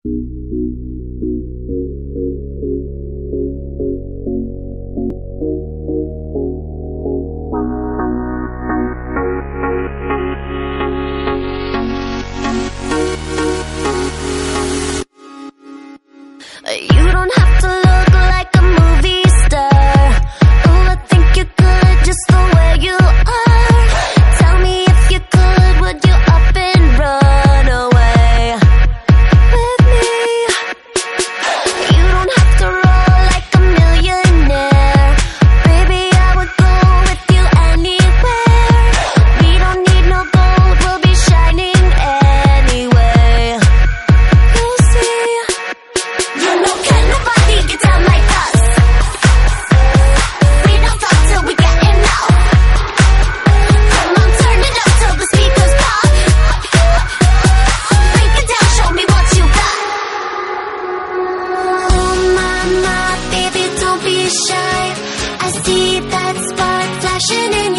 You don't have to look like a movie star. Ooh, I think you're good just the way you are. Tell me if you could, would you up and run away with me? You don't have to roll like a millionaire. Baby, I would go with you anywhere. We don't need no gold, we'll be shining anyway. You'll see. You know, can't nobody get down like us. We don't talk till we get enough. Come on, turn it up till the speakers pop. Break it down, show me what you got. Oh mama, baby, don't be shy. I see that spark flashing in